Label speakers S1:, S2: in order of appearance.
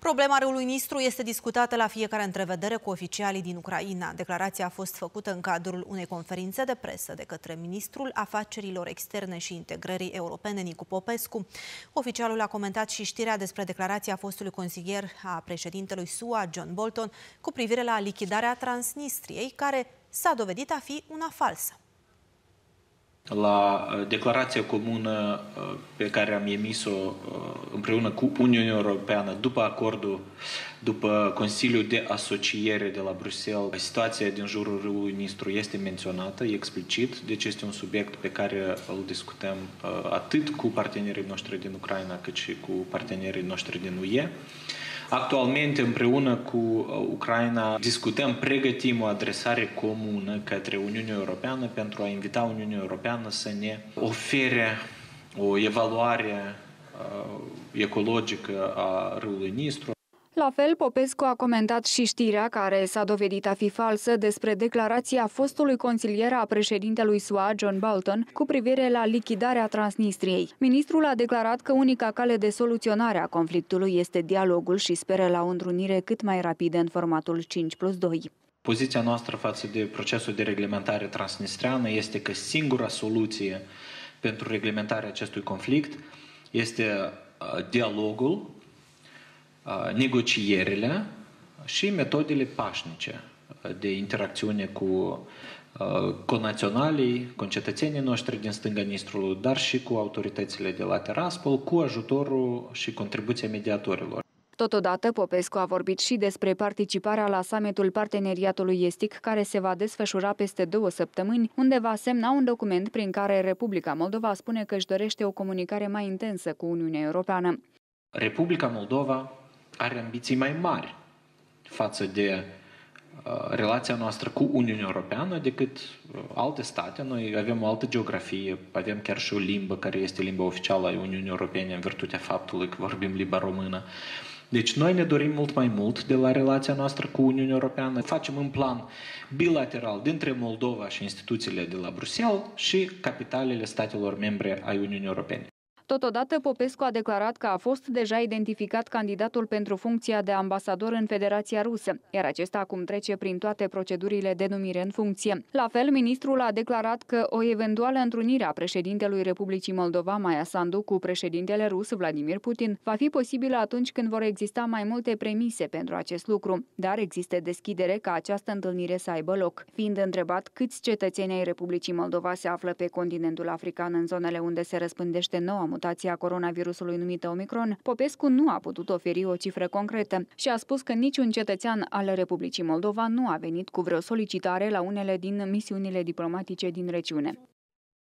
S1: Problema râului Nistru este discutată la fiecare întrevedere cu oficialii din Ucraina. Declarația a fost făcută în cadrul unei conferințe de presă de către ministrul afacerilor externe și integrării europene, Nicu Popescu. Oficialul a comentat și știrea despre declarația fostului consilier a președintelui SUA, John Bolton, cu privire la lichidarea Transnistriei, care s-a dovedit a fi una falsă.
S2: La declarația comună pe care am emis-o împreună cu Uniunea Europeană după Consiliul de Asociere de la Bruxelles, situația din jurul râului Nistru este menționată explicit, deci este un subiect pe care îl discutăm atât cu partenerii noștri din Ucraina cât și cu partenerii noștri din UE. Actualmente, împreună cu Ucraina, pregătim o adresare comună către Uniunea Europeană pentru a invita Uniunea Europeană să ne ofere o evaluare ecologică a râului Nistru.
S3: La fel, Popescu a comentat și știrea care s-a dovedit a fi falsă despre declarația fostului consilier a președintelui SUA, John Bolton, cu privire la lichidarea Transnistriei. Ministrul a declarat că unica cale de soluționare a conflictului este dialogul și speră la o întrunire cât mai rapidă în formatul 5+2.
S2: Poziția noastră față de procesul de reglementare transnistreană este că singura soluție pentru reglementarea acestui conflict este dialogul, negocierile și metodele pașnice de interacțiune cu conaționalii, concetățenii noștri din stânga Nistrului, dar și cu autoritățile de la Tiraspol, cu ajutorul și contribuția mediatorilor.
S3: Totodată, Popescu a vorbit și despre participarea la summitul Parteneriatului Estic, care se va desfășura peste 2 săptămâni, unde va semna un document prin care Republica Moldova spune că își dorește o comunicare mai intensă cu Uniunea Europeană.
S2: Republica Moldova are ambiții mai mari față de relația noastră cu Uniunea Europeană decât alte state. Noi avem o altă geografie, avem chiar și o limbă care este limba oficială a Uniunii Europene în virtutea faptului că vorbim limba română. Deci noi ne dorim mult mai mult de la relația noastră cu Uniunea Europeană. Facem în plan bilateral dintre Moldova și instituțiile de la Bruxelles și capitalele statelor membre ai Uniunii Europene.
S3: Totodată, Popescu a declarat că a fost deja identificat candidatul pentru funcția de ambasador în Federația Rusă, iar acesta acum trece prin toate procedurile de numire în funcție. La fel, ministrul a declarat că o eventuală întrunire a președintelui Republicii Moldova, Maia Sandu, cu președintele rus, Vladimir Putin, va fi posibilă atunci când vor exista mai multe premise pentru acest lucru, dar există deschidere ca această întâlnire să aibă loc. Fiind întrebat câți cetățeni ai Republicii Moldova se află pe continentul african în zonele unde se răspândește noua mutația coronavirusului numită Omicron, Popescu nu a putut oferi o cifră concretă și a spus că niciun cetățean al Republicii Moldova nu a venit cu vreo solicitare la unele din misiunile diplomatice din regiune.